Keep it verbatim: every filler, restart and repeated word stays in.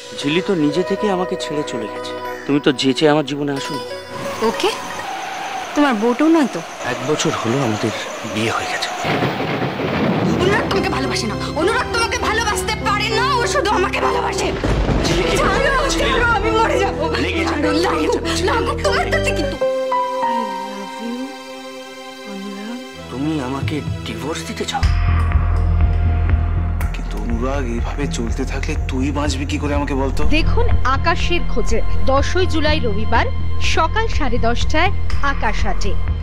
ঝিলি তো নিজে থেকে আমাকে ছেড়ে চলে গেছে। তুমি তো যেচে আমার জীবনে আসোনি। ওকে, তোমার বউটাও নয় তো? এক বছর হলো আমাদের বিয়ে হয়ে গেছে। অনুরাগ তোমাকে ভালোবাসে না, অনুরাগ তোমাকে ভালোবাসতে পারে না, ও শুধু আমাকে ভালোবাসে। আমি মরে যাবো। তোমার কাছে কিন্তু তুমি আমাকে ডিভোর্স দিতে চাও? কিন্তু অনুরাগ এইভাবে চলতে থাকলে তুই বাঁচবি কি করে আমাকে বলতো? দেখুন আকাশের খোঁজে দশই জুলাই রবিবার সকাল সাড়ে দশটায় আকাশ আটে।